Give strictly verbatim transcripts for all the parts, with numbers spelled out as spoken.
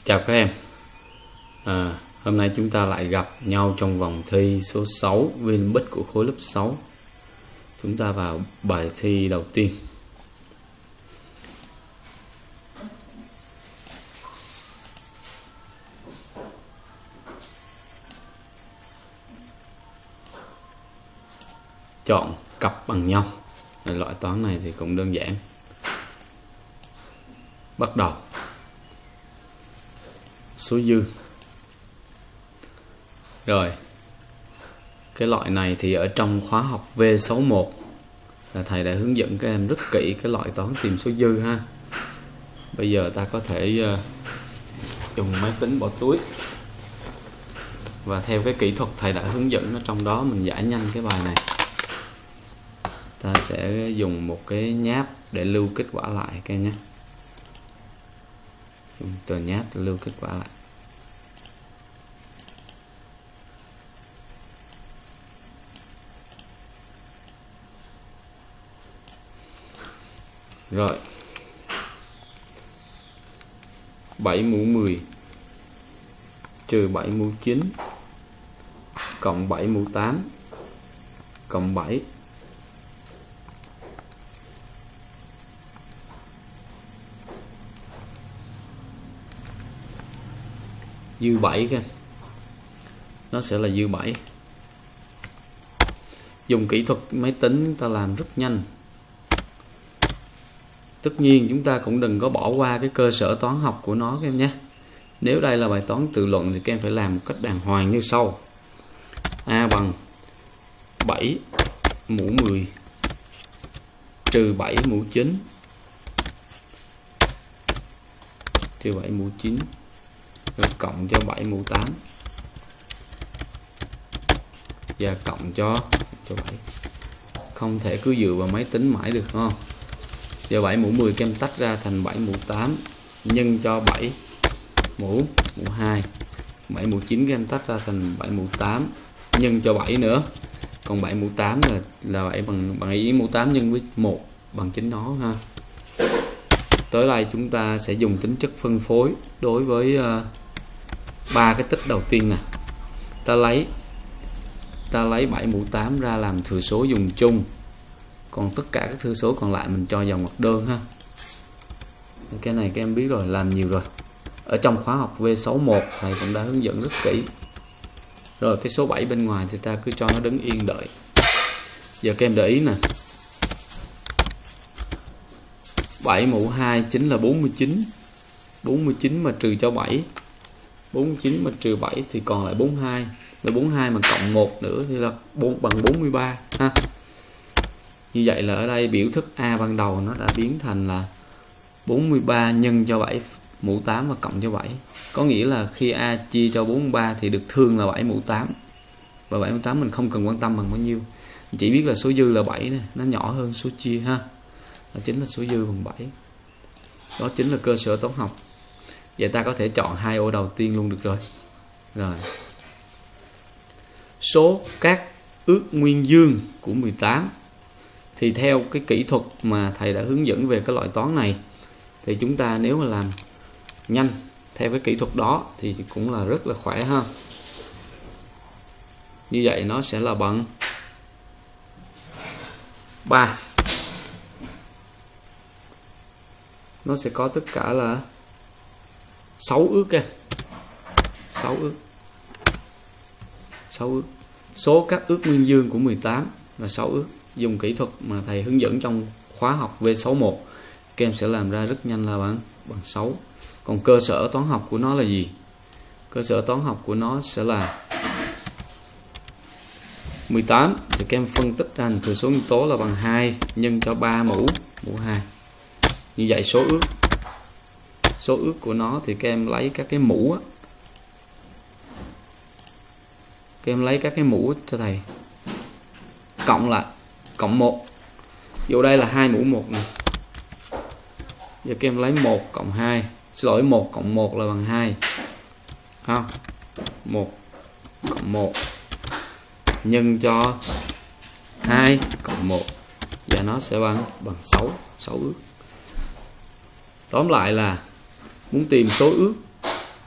Chào các em. à, Hôm nay chúng ta lại gặp nhau trong vòng thi số sáu Vinbic của khối lớp sáu. Chúng ta vào bài thi đầu tiên. Chọn cặp bằng nhau. Loại toán này thì cũng đơn giản. Bắt đầu. Số dư. Rồi, cái loại này thì ở trong khóa học V sáu mốt là thầy đã hướng dẫn các em rất kỹ cái loại toán tìm số dư ha. Bây giờ ta có thể uh, dùng máy tính bỏ túi, và theo cái kỹ thuật thầy đã hướng dẫn ở trong đó mình giải nhanh cái bài này. Ta sẽ dùng một cái nháp để lưu kết quả lại các em nhé. Dùng tờ nháp để lưu kết quả lại. Rồi, bảy mũ mười trừ bảy mũ chín cộng bảy mũ tám cộng bảy dư bảy kìa. Nó sẽ là dư bảy. Dùng kỹ thuật máy tính chúng ta làm rất nhanh. Tất nhiên chúng ta cũng đừng có bỏ qua cái cơ sở toán học của nó các em nhé. Nếu đây là bài toán tự luận thì các em phải làm một cách đàng hoàng như sau. A bằng bảy mũ mười trừ bảy mũ chín trừ bảy mũ chín rồi cộng cho bảy mũ tám và cộng cho cho bảy. Không thể cứ dựa vào máy tính mãi được không? Giờ bảy mũ mười kem tách ra thành bảy mũ tám nhân cho bảy mũ mũ hai. bảy mũ chín kem tách ra thành bảy mũ tám nhân cho bảy nữa. Còn bảy mũ tám là là bảy bằng bằng ý mũ tám nhân với một bằng chính nó ha. Tới đây chúng ta sẽ dùng tính chất phân phối đối với ba uh, cái tích đầu tiên nè. Ta lấy ta lấy bảy mũ tám ra làm thừa số dùng chung. Còn tất cả các thừa số còn lại mình cho vào ngoặc đơn ha. Cái này các em biết rồi, làm nhiều rồi. Ở trong khóa học V sáu mốt thầy cũng đã hướng dẫn rất kỹ. Rồi cái số bảy bên ngoài thì ta cứ cho nó đứng yên đợi. Giờ các em để ý nè. bảy mũ hai chính là bốn mươi chín. bốn mươi chín mà trừ cho bảy. bốn mươi chín mà trừ bảy thì còn lại bốn mươi hai. Rồi bốn mươi hai mà cộng một nữa thì là bốn bằng bốn mươi ba ha. Như vậy là ở đây biểu thức A ban đầu nó đã biến thành là bốn mươi ba nhân cho bảy mũ tám và cộng cho bảy. Có nghĩa là khi A chia cho bốn mươi ba thì được thương là bảy mũ tám. Và bảy mũ tám mình không cần quan tâm bằng bao nhiêu. Chỉ biết là số dư là bảy này, nó nhỏ hơn số chia ha. Đó chính là số dư bằng bảy. Đó chính là cơ sở toán học. Vậy ta có thể chọn hai ô đầu tiên luôn được rồi. Rồi. Số các ước nguyên dương của mười tám. Thì theo cái kỹ thuật mà thầy đã hướng dẫn về cái loại toán này thì chúng ta nếu mà làm nhanh theo cái kỹ thuật đó thì cũng là rất là khỏe ha. Như vậy nó sẽ là bằng ba. Nó sẽ có tất cả là sáu ước kìa. sáu ước. sáu ước. Số các ước nguyên dương của mười tám là sáu ước. Dùng kỹ thuật mà thầy hướng dẫn trong khóa học V sáu mốt các em sẽ làm ra rất nhanh là bằng bằng sáu. Còn cơ sở toán học của nó là gì? Cơ sở toán học của nó sẽ là mười tám thì các em phân tích ra thành thừa số nguyên tố là bằng hai nhân cho ba mũ mũ hai. Như vậy số ước số ước của nó thì các em lấy các cái mũ á. Các em lấy các cái mũ cho thầy cộng lại cộng một. Dù đây là hai mũ một này. Giờ các em lấy một cộng hai, xin lỗi một cộng một là bằng hai. Ha. một cộng một nhân cho hai cộng một và nó sẽ bằng bằng sáu, sáu ước. Tóm lại là muốn tìm số ước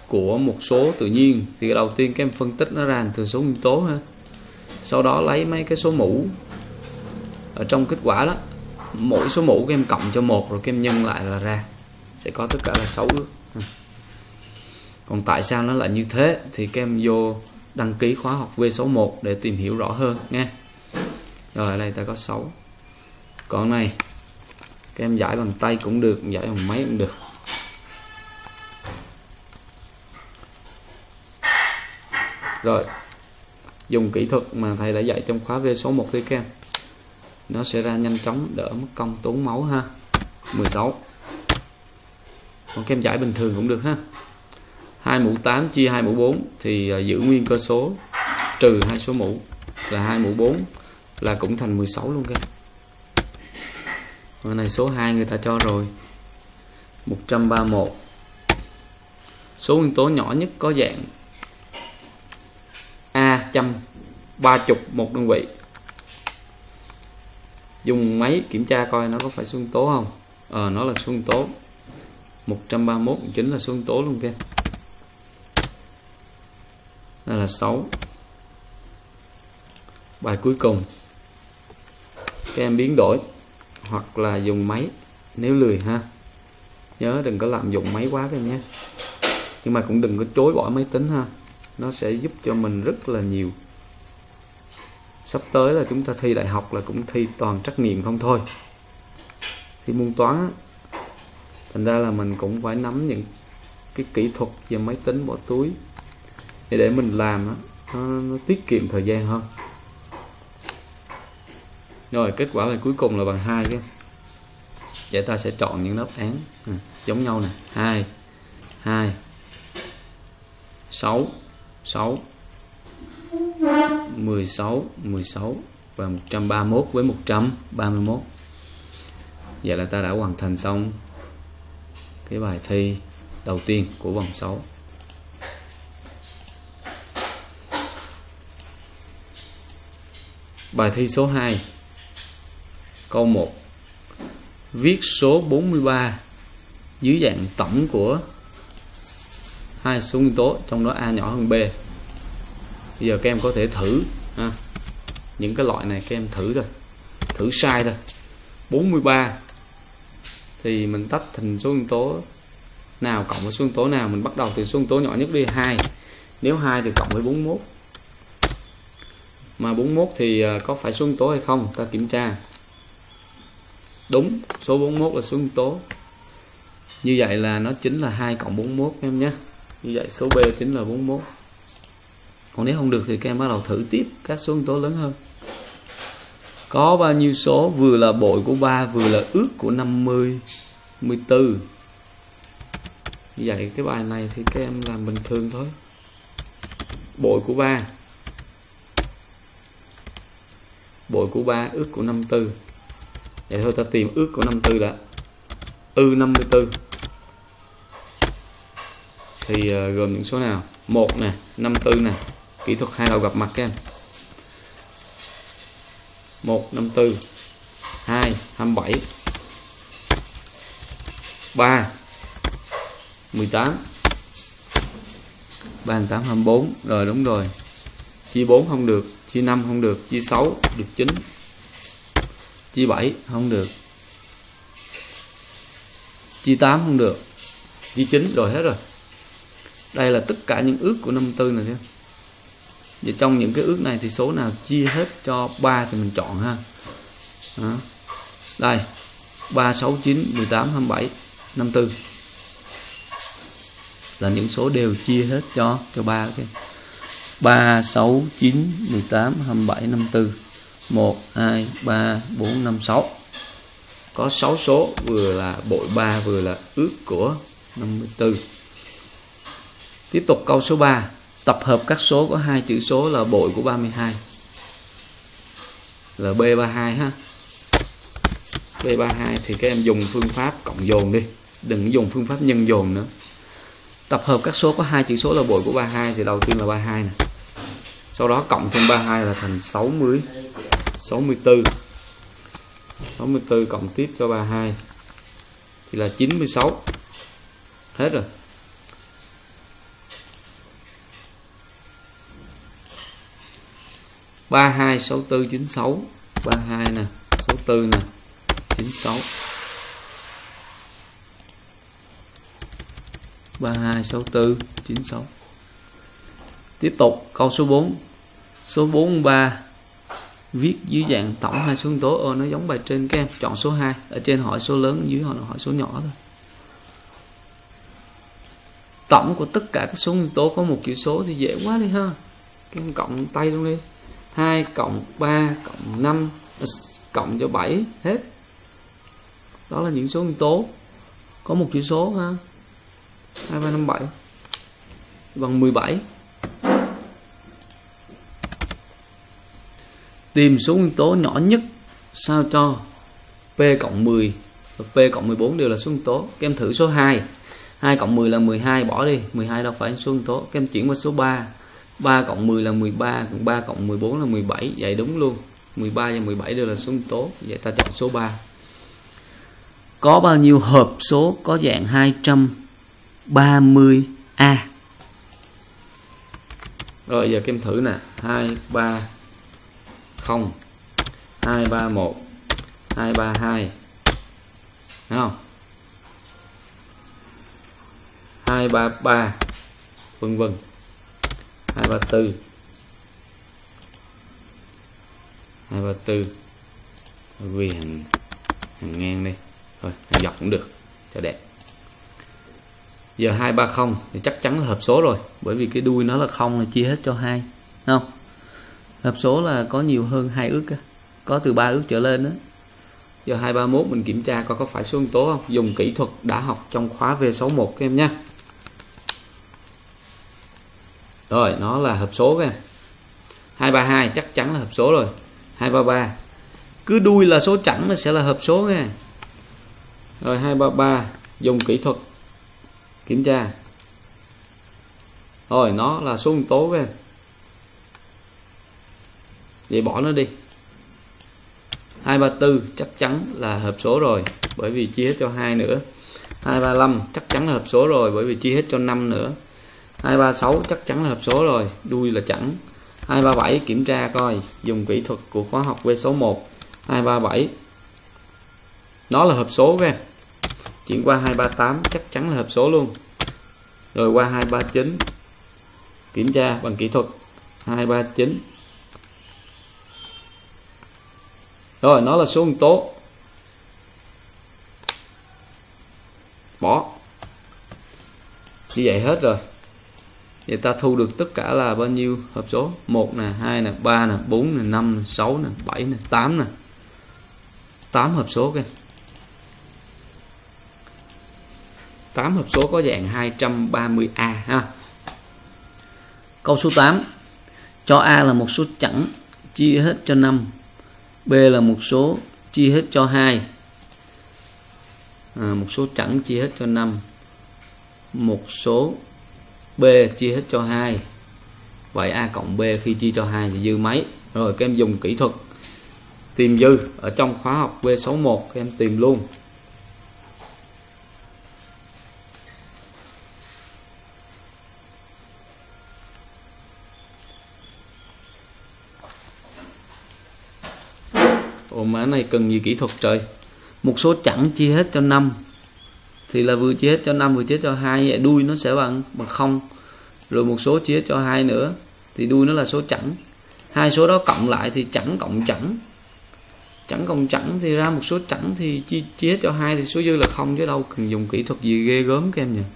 của một số tự nhiên thì đầu tiên các em phân tích nó ra từ số nguyên tố ha. Sau đó lấy mấy cái số mũ ở trong kết quả đó, mỗi số mũ các em cộng cho một rồi các em nhân lại là ra sẽ có tất cả là sáu ước. Còn tại sao nó lại như thế thì các em vô đăng ký khóa học V sáu một để tìm hiểu rõ hơn nha. Rồi ở đây ta có sáu. Còn này các em giải bằng tay cũng được, giải bằng máy cũng được. Rồi dùng kỹ thuật mà thầy đã dạy trong khóa V sáu một đi các em, nó sẽ ra nhanh chóng, đỡ mất công tốn máu ha. mười sáu. Còn các em giải bình thường cũng được ha. Hai mũ tám chia hai mũ bốn thì giữ nguyên cơ số, trừ hai số mũ là hai mũ bốn là cũng thành mười sáu luôn các em. Cái này số hai người ta cho rồi. một trăm ba mươi mốt. Số nguyên tố nhỏ nhất có dạng A một trăm ba mươi một đơn vị. Dùng máy kiểm tra coi nó có phải số nguyên tố không. Ờ nó là số nguyên tố. một trăm ba mươi mốt chính là số nguyên tố luôn các em. Đây là sáu. Bài cuối cùng các em biến đổi hoặc là dùng máy nếu lười ha. Nhớ đừng có lạm dụng máy quá các em nhé. Nhưng mà cũng đừng có chối bỏ máy tính ha. Nó sẽ giúp cho mình rất là nhiều. Sắp tới là chúng ta thi đại học là cũng thi toàn trắc nghiệm không thôi. Thi môn toán á, thành ra là mình cũng phải nắm những cái kỹ thuật về máy tính bỏ túi để để mình làm đó, nó, nó tiết kiệm thời gian hơn. Rồi kết quả bài cuối cùng là bằng hai cái. Vậy ta sẽ chọn những đáp án à, giống nhau nè. Hai, hai, sáu, sáu, mười sáu, mười sáu và một trăm ba mươi mốt với một trăm ba mươi mốt. Vậy là ta đã hoàn thành xong cái bài thi đầu tiên của vòng sáu. Bài thi số hai. Câu một. Viết số bốn mươi ba dưới dạng tổng của hai số nguyên tố, trong đó A nhỏ hơn B. Bây giờ các em có thể thử ha. Những cái loại này các em thử thôi. Thử sai thôi. bốn mươi ba thì mình tách thành số nguyên tố nào cộng với số nguyên tố nào. Mình bắt đầu từ số nguyên tố nhỏ nhất đi, hai. Nếu hai thì cộng với bốn mươi mốt. Mà bốn mươi mốt thì có phải số nguyên tố hay không? Ta kiểm tra. Đúng, số bốn mươi mốt là số nguyên tố. Như vậy là nó chính là hai cộng bốn mươi mốt em nhé. Như vậy số B chính là bốn mươi mốt. Còn nếu không được thì các em bắt đầu thử tiếp các số nguyên tố lớn hơn. Có bao nhiêu số vừa là bội của ba vừa là ước của năm mươi, mười tư. Như vậy cái bài này thì các em làm bình thường thôi. Bội của ba, bội của ba, ước của năm mươi tư. Vậy thôi ta tìm ước của năm mươi tư đã. Ư năm mươi tư thì uh, gồm những số nào? một nè, năm mươi tư nè. Kỹ thuật hai đầu gặp mặt các em. một, năm mươi tư. hai, hai mươi bảy. ba, mười tám. ba, tám, hai mươi bốn. Rồi đúng rồi. Chia bốn không được, chia năm không được, chia sáu được chín. Chia bảy không được. Chia tám không được. Chia chín rồi hết rồi. Đây là tất cả những ước của năm mươi tư này nhé. Và trong những cái ước này thì số nào chia hết cho ba thì mình chọn ha. Đó. Đây. ba, sáu, chín, mười tám, hai mươi bảy, năm mươi tư. Là những số đều chia hết cho cho ba okay. ba, sáu, chín, mười tám, hai mươi bảy, năm mươi tư. một, hai, ba, bốn, năm, sáu. Có sáu số vừa là bội ba vừa là ước của năm mươi tư. Tiếp tục câu số ba. Tập hợp các số có hai chữ số là bội của ba mươi hai. Là B ba mươi hai ha. B ba mươi hai thì các em dùng phương pháp cộng dồn đi. Đừng dùng phương pháp nhân dồn nữa. Tập hợp các số có hai chữ số là bội của ba mươi hai thì đầu tiên là ba mươi hai nè. Sau đó cộng thêm ba mươi hai là thành sáu mươi, sáu mươi tư. sáu mươi tư cộng tiếp cho ba mươi hai thì là chín mươi sáu. Hết rồi. ba hai sáu tư chín mươi sáu, ba hai nè, sáu tư nè, chín mươi sáu. ba hai sáu tư chín mươi sáu. Tiếp tục câu số bốn. Số bốn mươi ba viết dưới dạng tổng hai số nguyên tố. Ờ nó giống bài trên, các em chọn số hai. Ở trên hỏi số lớn, dưới họ hỏi số nhỏ thôi. Tổng của tất cả các số nguyên tố có một chữ số thì dễ quá đi ha. Các em cộng tay luôn đi. hai cộng ba cộng năm cộng cho bảy hết. Đó là những số nguyên tố có một chữ số ha. hai, ba, năm, bảy bằng mười bảy. Tìm số nguyên tố nhỏ nhất sao cho P cộng mười và P cộng mười bốn đều là số nguyên tố. Các em thử số hai. hai cộng mười là mười hai, bỏ đi. mười hai đâu phải số nguyên tố. Các em chuyển qua số ba. ba cộng mười là mười ba, còn ba cộng mười bốn là mười bảy. Vậy đúng luôn. mười ba và mười bảy đều là số nguyên tố. Vậy ta chọn số ba. Có bao nhiêu hộp số có dạng hai trăm ba mươi A? Rồi giờ các em thử nè. hai, ba, không, hai, ba, một, hai, ba, hai. Thấy không? hai, ba, ba, vân vân. hai, ba, tư, hai, ba, tư. Ghi hàng, hàng ngang đi. Thôi, hàng dọc cũng được cho đẹp. Giờ hai, ba, không thì chắc chắn là hợp số rồi, bởi vì cái đuôi nó là không là chia hết cho hai, đúng không? Hợp số là có nhiều hơn hai ước, có từ ba ước trở lên đó. Giờ hai, ba, mốt mình kiểm tra coi có phải số nguyên tố không. Dùng kỹ thuật đã học trong khóa V sáu mươi mốt các em nhé. Rồi nó là hợp số các em. hai, ba, hai chắc chắn là hợp số rồi. hai, ba, ba cứ đuôi là số chẵn là sẽ là hợp số nha. Rồi hai, ba, ba dùng kỹ thuật kiểm tra. Rồi nó là số nguyên tố các em. Vậy bỏ nó đi. hai, ba, tư chắc chắn là hợp số rồi, bởi vì chia hết cho hai nữa. hai, ba, năm chắc chắn là hợp số rồi, bởi vì chia hết cho năm nữa. hai, ba, sáu chắc chắn là hợp số rồi, đuôi là chẵn. hai, ba, bảy kiểm tra coi, dùng kỹ thuật của khóa học V sáu mươi mốt. hai, ba, bảy nó là hợp số các em. Chuyển qua hai, ba, tám chắc chắn là hợp số luôn. Rồi qua hai, ba, chín kiểm tra bằng kỹ thuật. hai, ba, chín. Rồi nó là số nguyên tố. Bỏ. Như vậy hết rồi. Vậy ta thu được tất cả là bao nhiêu hợp số? một nè, hai nè, ba nè, bốn nè, năm nè, sáu nè, bảy nè, tám nè. tám hợp số kìa. tám hợp số có dạng hai trăm ba mươi A ha. Câu số tám. Cho A là một số chẵn chia hết cho năm. B là một số chia hết cho hai. À, một số chẵn chia hết cho năm. Một số B chia hết cho hai. Vậy A cộng B khi chia cho hai thì dư mấy? Rồi các em dùng kỹ thuật tìm dư. Ở trong khóa học V sáu mươi mốt các em tìm luôn. Ồ mà cái này cần gì kỹ thuật trời. Một số chẵn chia hết cho năm thì là vừa chia hết cho năm vừa chia hết cho hai, vậy đuôi nó sẽ bằng bằng không. Rồi một số chia hết cho hai nữa thì đuôi nó là số chẵn. Hai số đó cộng lại thì chẵn cộng chẵn. Chẵn cộng chẵn thì ra một số chẵn thì chia, chia hết cho hai thì số dư là không, chứ đâu cần dùng kỹ thuật gì ghê gớm các em nhỉ.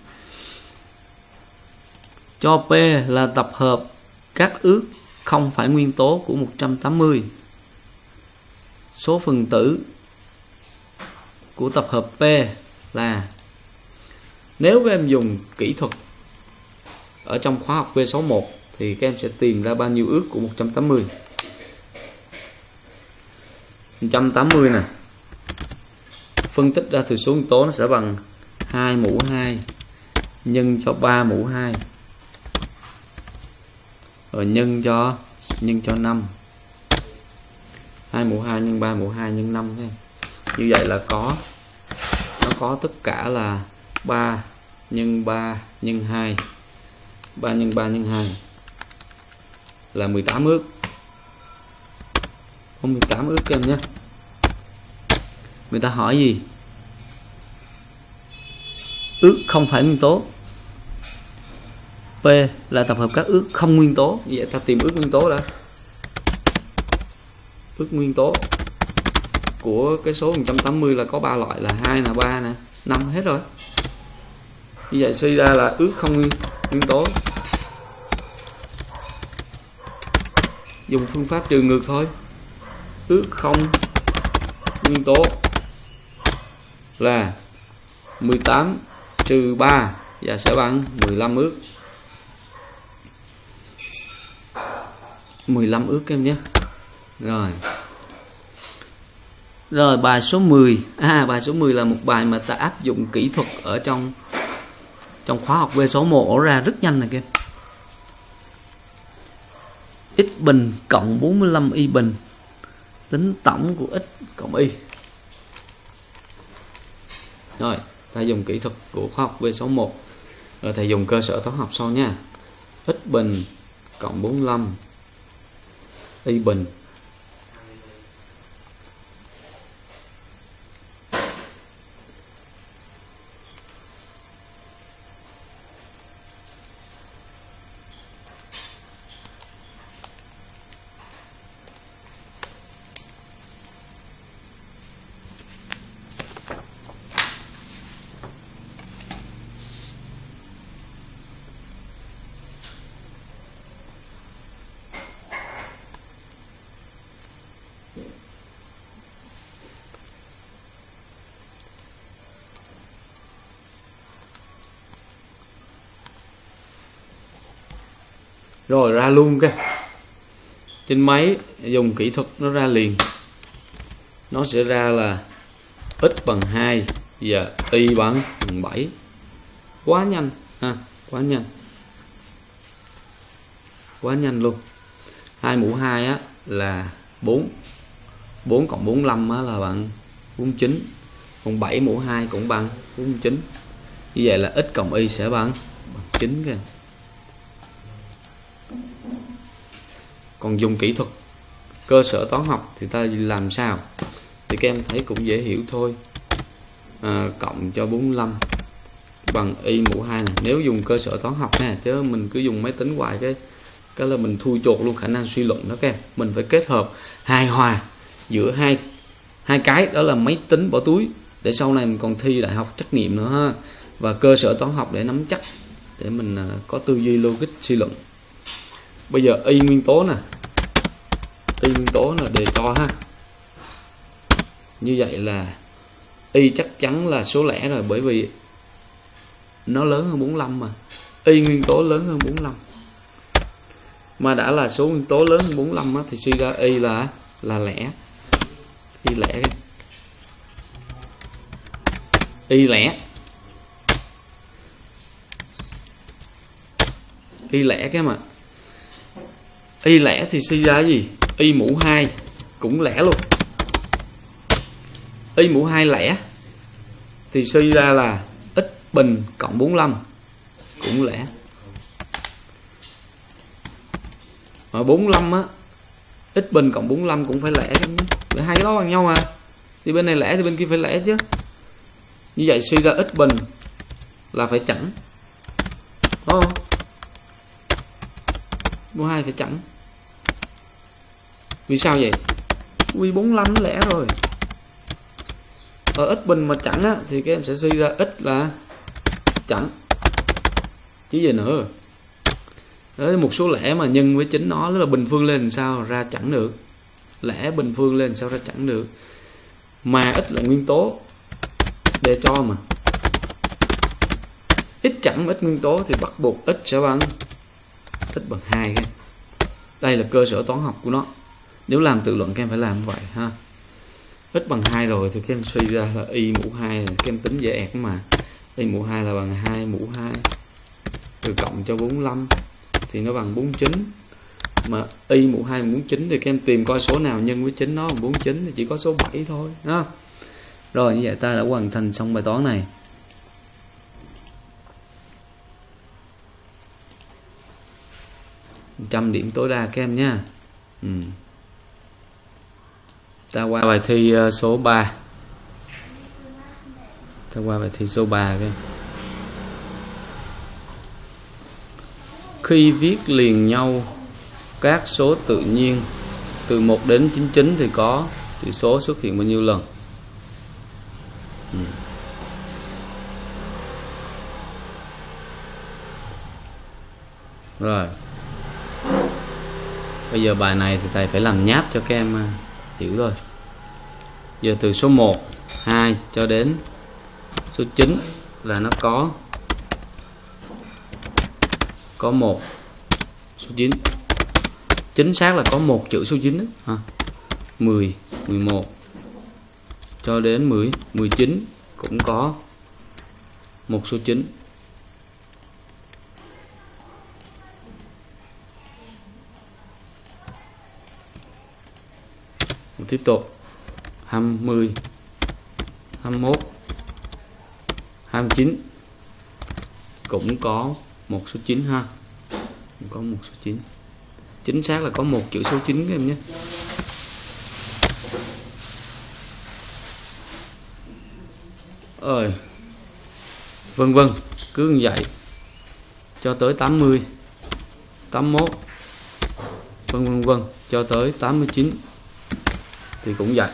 Cho P là tập hợp các ước không phải nguyên tố của một trăm tám mươi. Số phần tử của tập hợp P là, nếu các em dùng kỹ thuật ở trong khóa học V sáu mươi mốt thì các em sẽ tìm ra bao nhiêu ước của một trăm tám mươi. một trăm tám mươi nè, phân tích ra từ số nguyên tố nó sẽ bằng hai mũ hai nhân cho ba mũ hai, rồi nhân cho nhân cho năm. hai mũ hai nhân ba mũ hai nhân năm. Như vậy là có nó có tất cả là ba nhân ba nhân hai, ba nhân ba nhân hai là mười tám ước. Không mười tám ước các em nhé. Người ta hỏi gì? Ước không phải nguyên tố. P là tập hợp các ước không nguyên tố. Như vậy ta tìm ước nguyên tố đã. Ước nguyên tố của cái số một trăm tám mươi là có ba loại, là hai nè, ba nè, năm hết rồi. Như vậy suy ra là ước không nguyên, nguyên tố. Dùng phương pháp trừ ngược thôi. Ước không nguyên tố là mười tám trừ ba và sẽ bằng mười lăm ước. mười lăm ước em nhé. Rồi. Rồi bài số mười. À, bài số mười là một bài mà ta áp dụng kỹ thuật ở trong trong khóa học V số một ra rất nhanh này kia. X bình cộng bốn mươi lăm y bình, tính tổng của x cộng y. Rồi, ta dùng kỹ thuật của khóa học V số một. Rồi thầy dùng cơ sở toán học sau nha. X bình cộng bốn mươi lăm y bình rồi ra luôn cái trên máy dùng kỹ thuật nó ra liền. Nó sẽ ra là x bằng hai và y bằng bảy. Quá nhanh ha, quá nhanh. Quá nhanh luôn. hai mũ hai á là bốn. bốn cộng bốn mươi lăm á là bằng bốn mươi chín. Còn bảy mũ hai cũng bằng bốn mươi chín. Như vậy là x cộng y sẽ bằng bằng chín kìa. Còn dùng kỹ thuật cơ sở toán học thì ta làm sao? Thì các em thấy cũng dễ hiểu thôi. À, cộng cho bốn mươi lăm bằng y mũ hai này. Nếu dùng cơ sở toán học nè, chứ mình cứ dùng máy tính hoài cái cái là mình thui chột luôn khả năng suy luận đó các em. Mình phải kết hợp hài hòa giữa hai hai cái, đó là máy tính bỏ túi để sau này mình còn thi đại học trắc nghiệm nữa ha, và cơ sở toán học để nắm chắc, để mình có tư duy logic suy luận. Bây giờ y nguyên tố nè, y nguyên tố là đề to ha. Như vậy là y chắc chắn là số lẻ rồi, bởi vì nó lớn hơn bốn mươi lăm mà. Y nguyên tố lớn hơn bốn mươi lăm. Mà đã là số nguyên tố lớn hơn bốn mươi lăm á, thì suy ra y là là lẻ. Y lẻ. Y lẻ. Y lẻ cái mà. Y lẻ thì suy ra cái gì? Y mũ hai cũng lẻ luôn. Y mũ hai lẻ thì suy ra là x bình cộng bốn mươi lăm cũng lẻ. Mà bốn mươi lăm á, x bình cộng bốn mươi lăm cũng phải lẻ các nhé. Là hai cái đó bằng nhau mà. Thì bên này lẻ thì bên kia phải lẻ chứ. Như vậy suy ra x bình là phải chẵn. Đúng không? mũ hai phải chẵn. Vì sao vậy? Vì bốn mươi lăm nó lẻ rồi. Ở x bình mà chẵn á thì các em sẽ suy ra x là chẵn chứ gì nữa. Đấy, một số lẻ mà nhân với chính nó là bình phương lên làm sao ra chẵn được. Lẻ bình phương lên làm sao ra chẵn được. Mà x là nguyên tố để cho mà. X chẵn x nguyên tố thì bắt buộc x sẽ bằng x bằng hai. Đây là cơ sở toán học của nó. Nếu làm tự luận các em phải làm như vậy ha. X bằng hai rồi thì các em suy ra là y mũ hai, các em tính dễ ẹt mà. Y mũ hai là bằng hai mũ hai rồi cộng cho bốn mươi lăm thì nó bằng bốn mươi chín. Mà y mũ hai bốn mươi chín thì các em tìm coi số nào nhân với chính nó bằng bốn mươi chín thì chỉ có số bảy thôi ha. Rồi như vậy ta đã hoàn thành xong bài toán này. một trăm điểm tối đa các em nha. Ừ. Ta qua bài thi số ba. Ta qua bài thi số ba cái. Khi viết liền nhau các số tự nhiên từ một đến chín mươi chín thì có chữ số xuất hiện bao nhiêu lần? Ừ. Rồi. Bây giờ bài này thì thầy phải làm nháp cho các em hiểu thôi. Giờ từ số một, hai cho đến số chín là nó có có một số chín. Chính xác là có một chữ số chín đó, ha. mười, mười một cho đến mười, mười chín cũng có một số chín. Tiếp tục hai mươi, hai mươi mốt, hai mươi chín cũng có một số chín ha. Cũng có một số chín. Chính xác là có một chữ số chín các em nhé. Ơi. Vân vân, cứ như vậy cho tới tám mươi, tám mươi mốt. Vân vân vân cho tới tám mươi chín thì cũng vậy.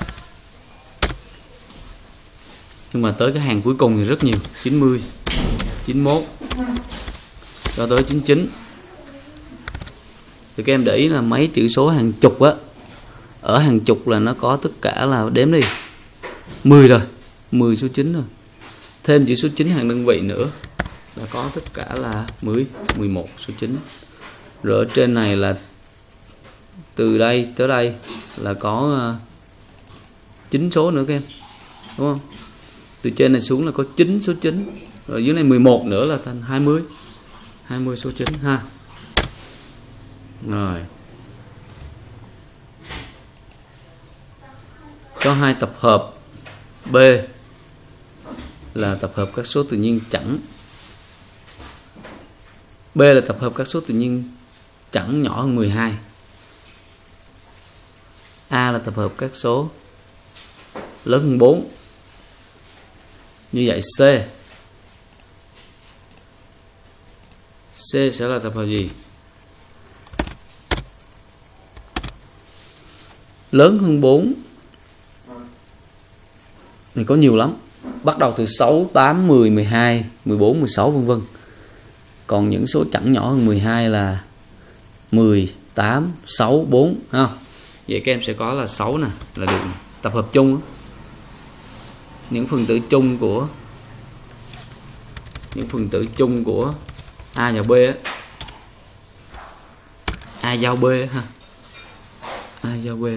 Nhưng mà tới cái hàng cuối cùng thì rất nhiều, chín mươi, chín mươi mốt cho tới chín mươi chín. Thì các em để ý là mấy chữ số hàng chục á, ở hàng chục là nó có tất cả là đếm đi mười rồi, mười số chín rồi. Thêm chữ số chín hàng đơn vị nữa là có tất cả là mười, mười một số chín. Rồi ở trên này là từ đây tới đây là có chín số nữa các em, đúng không? Từ trên này xuống là có chín số chín. Rồi dưới này mười một nữa là thành hai mươi, hai mươi số chín ha. Rồi. Có hai tập hợp B là tập hợp các số tự nhiên chẵn. B là tập hợp các số tự nhiên chẵn nhỏ hơn mười hai. A là tập hợp các số lớn hơn bốn. Như vậy C C sẽ là tập hợp gì? Lớn hơn bốn thì có nhiều lắm. Bắt đầu từ sáu, tám, mười, mười hai, mười bốn, mười sáu vân vân. Còn những số chẵn nhỏ hơn mười hai là mười, tám, sáu, bốn ha. Vậy các em sẽ có là sáu nè, là được này. Tập hợp chung. Những phần tử chung của những phần tử chung của A và B á. A giao B ha. A giao B.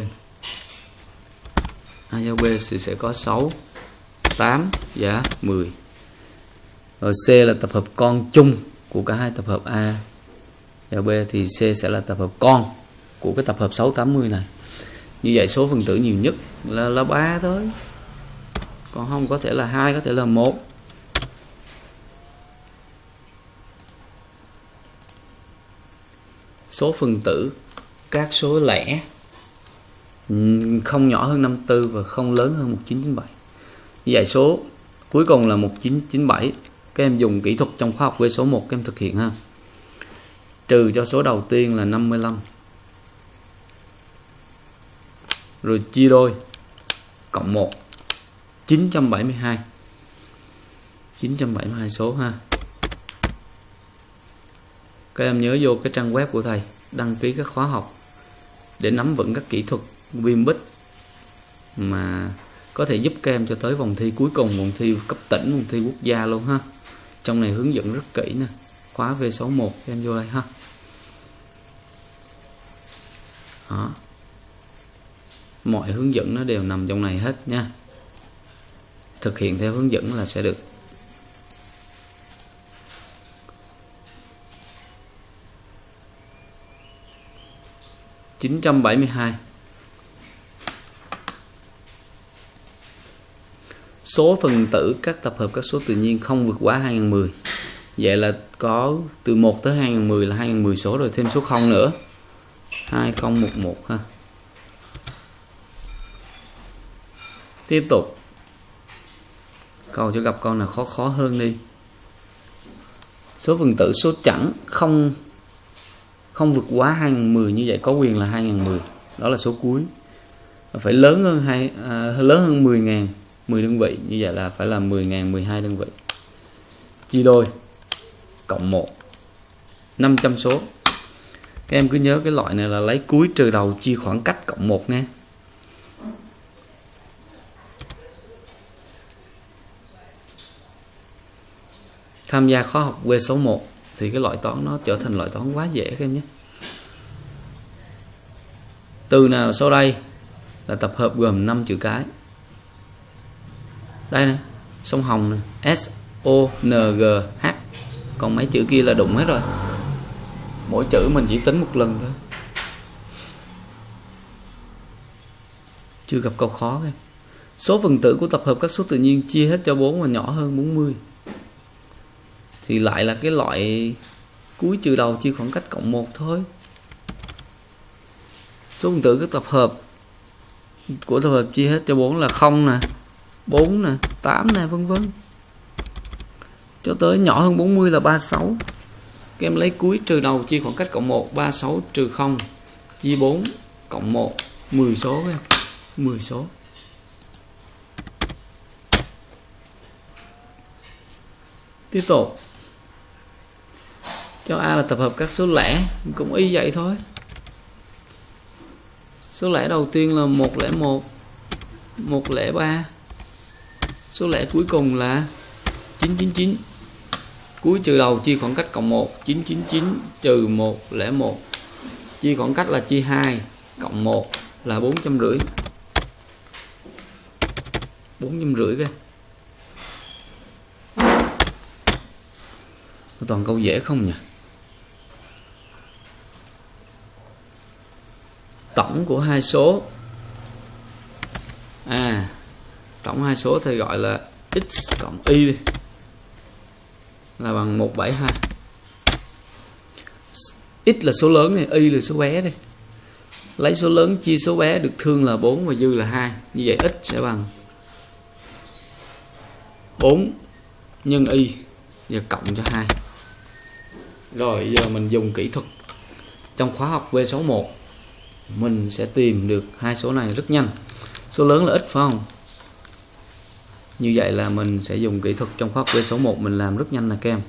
A giao B thì sẽ có sáu, tám và mười. Rồi C là tập hợp con chung của cả hai tập hợp A và B thì C sẽ là tập hợp con của cái tập hợp sáu, tám mươi này. Như vậy số phần tử nhiều nhất là là ba thôi. Còn không có thể là hai, có thể là một. Số phần tử các số lẻ không nhỏ hơn năm mươi tư và không lớn hơn một nghìn chín trăm chín mươi bảy. Như vậy số cuối cùng là một nghìn chín trăm chín mươi bảy. Các em dùng kỹ thuật trong khóa học với số một các em thực hiện ha. Trừ cho số đầu tiên là năm mươi lăm. Rồi chia đôi cộng một, chín trăm bảy mươi hai. chín trăm bảy mươi hai số ha. Các em nhớ vô cái trang web của thầy đăng ký các khóa học để nắm vững các kỹ thuật Vim Bích mà có thể giúp các em cho tới vòng thi cuối cùng, vòng thi cấp tỉnh, vòng thi quốc gia luôn ha. Trong này hướng dẫn rất kỹ nè. Khóa V sáu một các em vô đây ha. Đó. Mọi hướng dẫn nó đều nằm trong này hết nha. Thực hiện theo hướng dẫn là sẽ được. chín trăm bảy mươi hai. Số phần tử các tập hợp các số tự nhiên không vượt quá hai nghìn mười. Vậy là có từ một tới hai nghìn mười là hai nghìn mười số rồi, thêm số không nữa. hai không một một ha. Tiếp tục. Câu cho gặp con nào khó khó hơn đi. Số phần tử số chẵn không không vượt quá hai ngàn mười, như vậy có quyền là hai ngàn mười. Đó là số cuối. Phải lớn hơn hai à, lớn hơn mười ngàn, mười đơn vị, như vậy là phải là mười ngàn mười hai đơn vị. Chia đôi cộng một, năm trăm số. Các em cứ nhớ cái loại này là lấy cuối trừ đầu chia khoảng cách cộng một nha. Tham gia khóa học V số một thì cái loại toán nó trở thành loại toán quá dễ các em nhé. Từ nào sau đây là tập hợp gồm năm chữ cái? Đây nè, sông Hồng nè, S O N G H. Còn mấy chữ kia là đụng hết rồi. Mỗi chữ mình chỉ tính một lần thôi. Chưa gặp câu khó các. Số phần tử của tập hợp các số tự nhiên chia hết cho bốn và nhỏ hơn bốn mươi. Thì lại là cái loại cuối trừ đầu chia khoảng cách cộng một thôi. Số phần tử các tập hợp của tập hợp chia hết cho bốn là không nè, bốn nè, tám nè, vân vân. Cho tới nhỏ hơn bốn mươi là ba mươi sáu. Các em lấy cuối trừ đầu chia khoảng cách cộng một, ba mươi sáu trừ không chia bốn cộng một, mười số các em. mười số. Tiếp tục. Cho A là tập hợp các số lẻ, cũng y vậy thôi. Số lẻ đầu tiên là một không một, một không ba. Số lẻ cuối cùng là chín chín chín. Cuối trừ đầu chia khoảng cách cộng một, chín chín chín trừ một không một. Chia khoảng cách là chia hai, cộng một là bốn trăm rưỡi. bốn trăm rưỡi kìa. Toàn câu dễ không nhỉ? Tổng của hai số. À, tổng hai số thì gọi là x cộng y đi. Là bằng một trăm bảy mươi hai. X là số lớn này, y là số bé đi. Lấy số lớn chia số bé được thương là bốn và dư là hai. Như vậy x sẽ bằng bốn nhân y và cộng cho hai. Rồi giờ mình dùng kỹ thuật. Trong khóa học V số một mình sẽ tìm được hai số này rất nhanh. Số lớn là x phải không? Như vậy là mình sẽ dùng kỹ thuật trong khóa học V số một mình làm rất nhanh nè các em.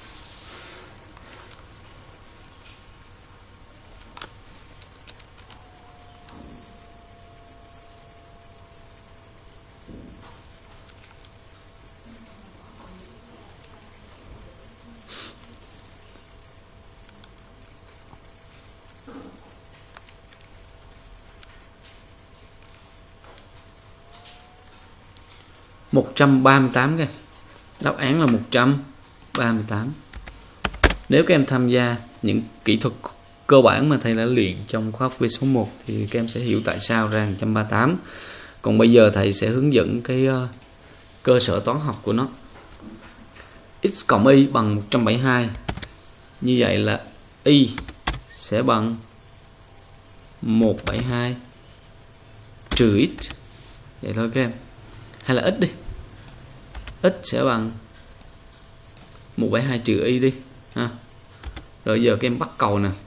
một trăm ba mươi tám cái. Đáp án là một trăm ba mươi tám. Nếu các em tham gia những kỹ thuật cơ bản mà thầy đã luyện trong khóa học V số một thì các em sẽ hiểu tại sao ra một trăm ba mươi tám. Còn bây giờ thầy sẽ hướng dẫn cái uh, cơ sở toán học của nó. X cộng y bằng một trăm bảy mươi hai. Như vậy là y sẽ bằng một trăm bảy mươi hai trừ x. Vậy thôi các em. Hay là x đi. X sẽ bằng một trăm bảy mươi hai trừ y đi ha. Rồi giờ các em bắt cầu nè.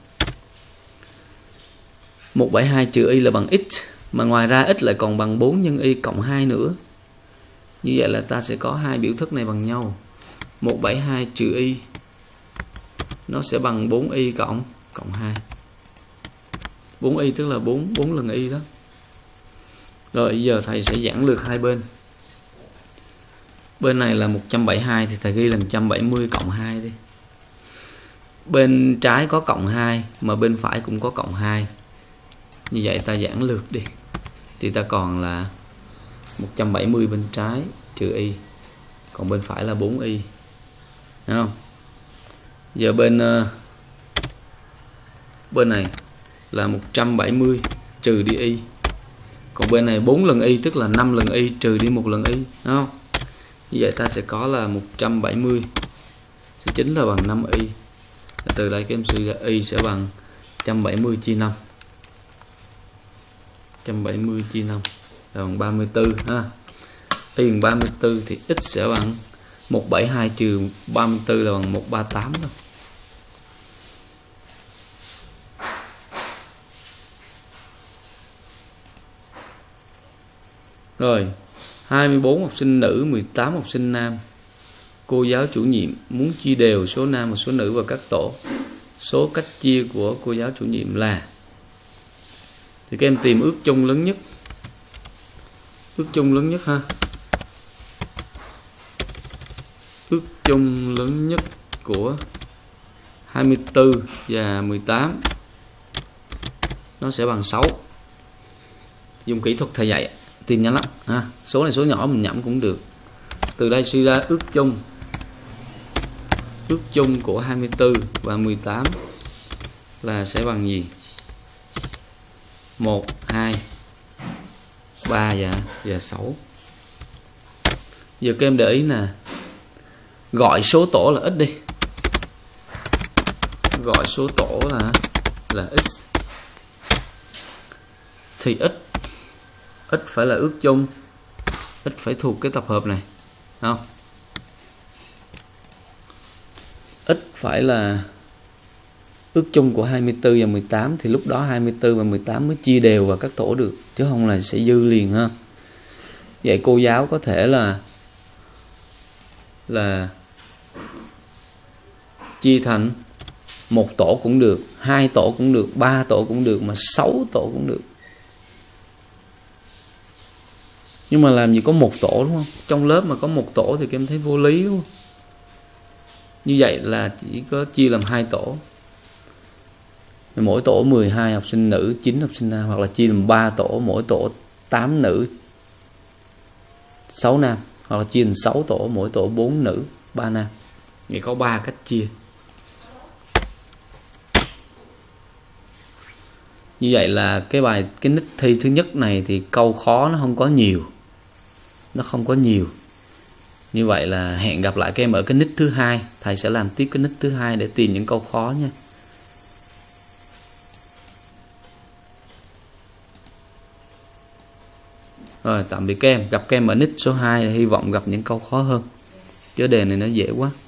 một trăm bảy mươi hai trừ y là bằng x. Mà ngoài ra x lại còn bằng bốn nhân y cộng hai nữa. Như vậy là ta sẽ có hai biểu thức này bằng nhau. một trăm bảy mươi hai trừ y nó sẽ bằng bốn y cộng cộng hai. bốn y tức là bốn, bốn lần y đó. Rồi giờ thầy sẽ giản lược hai bên. Bên này là một trăm bảy mươi hai thì thầy ghi là một trăm bảy mươi cộng hai đi. Bên trái có cộng hai mà bên phải cũng có cộng hai. Như vậy ta giản lược đi. Thì ta còn là một trăm bảy mươi bên trái trừ y. Còn bên phải là bốn y. Thấy không? Giờ bên uh, bên này là một trăm bảy mươi trừ đi y. Còn bên này bốn lần y tức là năm lần y trừ đi một lần y, đúng không? Như vậy ta sẽ có là một trăm bảy mươi sẽ chính là bằng năm y. Từ đây các em suy ra y sẽ bằng một trăm bảy mươi chia năm. một trăm bảy mươi chia năm là bằng ba mươi tư ha. y bằng ba mươi tư thì x sẽ bằng một trăm bảy mươi hai trừ ba mươi tư là bằng một trăm ba mươi tám thôi. Rồi, hai mươi bốn học sinh nữ, mười tám học sinh nam. Cô giáo chủ nhiệm muốn chia đều số nam và số nữ vào các tổ. Số cách chia của cô giáo chủ nhiệm là, thì các em tìm ước chung lớn nhất. Ước chung lớn nhất ha. Ước chung lớn nhất của hai mươi tư và mười tám nó sẽ bằng sáu. Dùng kỹ thuật thầy dạy tìm nhanh lắm ha. Số này số nhỏ mình nhẩm cũng được. Từ đây suy ra ước chung ước chung của hai mươi tư và mười tám là sẽ bằng gì? một, hai, ba và, và sáu. Giờ các em để ý nè, gọi số tổ là x đi. Gọi số tổ là là x. Thì x x phải là ước chung, x phải thuộc cái tập hợp này, không? X phải là ước chung của hai mươi tư và mười tám, thì lúc đó hai mươi tư và mười tám mới chia đều vào các tổ được, chứ không là sẽ dư liền ha. Vậy cô giáo có thể là là chia thành một tổ cũng được, hai tổ cũng được, ba tổ cũng được, mà sáu tổ cũng được. Nhưng mà làm gì có một tổ, đúng không? Trong lớp mà có một tổ thì các em thấy vô lý, đúng không? Như vậy là chỉ có chia làm hai tổ. Mỗi tổ mười hai học sinh nữ, chín học sinh nam, hoặc là chia làm ba tổ, mỗi tổ tám nữ, sáu nam, hoặc là chia thành sáu tổ, mỗi tổ bốn nữ, ba nam. Vậy có ba cách chia. Như vậy là cái bài cái nick thi thứ nhất này thì câu khó nó không có nhiều. Nó không có nhiều. Như vậy là hẹn gặp lại các em ở cái nick thứ hai. Thầy sẽ làm tiếp cái nick thứ hai để tìm những câu khó nha. Rồi, tạm biệt các em. Gặp các em ở nick số hai, hy vọng gặp những câu khó hơn. Chứ đề này nó dễ quá.